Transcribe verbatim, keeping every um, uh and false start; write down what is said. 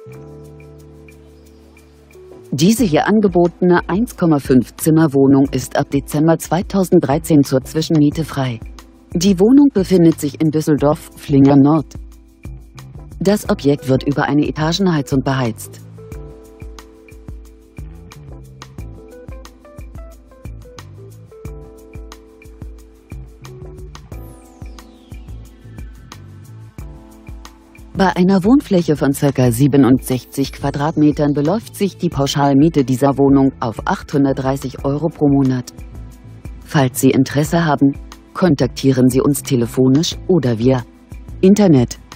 Diese hier angebotene eins Komma fünf Zimmer Wohnung ist ab Dezember zweitausenddreizehn zur Zwischenmiete frei. Die Wohnung befindet sich in Düsseldorf-Flingern Nord. Das Objekt wird über eine Etagenheizung beheizt. Bei einer Wohnfläche von ca. siebenundsechzig Quadratmetern beläuft sich die Pauschalmiete dieser Wohnung auf achthundertdreißig Euro pro Monat. Falls Sie Interesse haben, kontaktieren Sie uns telefonisch oder via Internet.